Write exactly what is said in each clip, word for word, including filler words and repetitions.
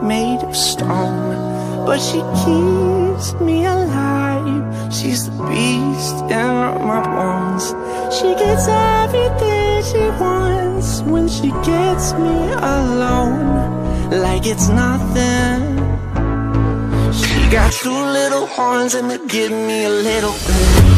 made of stone, but she keeps me alive. She's the beast in my bones. She gets everything she wants when she gets me alone, like it's nothing. She got two little horns and they give me a little bit.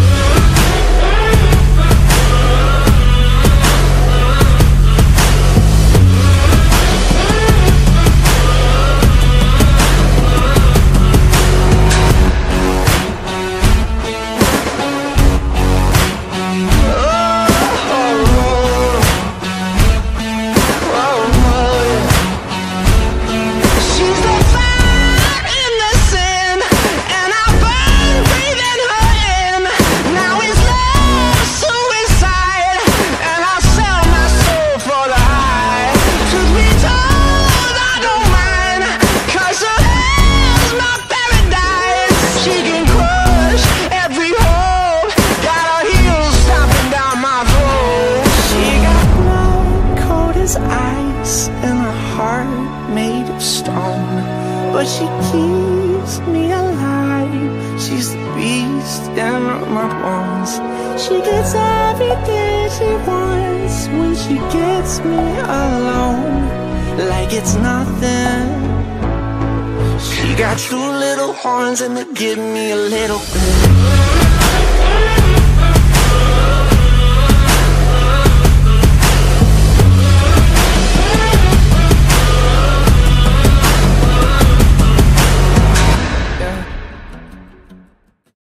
Ice and a heart made of stone, but she keeps me alive. She's the beast in my bones. She gets everything she wants when she gets me alone, like it's nothing. She got two little horns and they give me a little bit.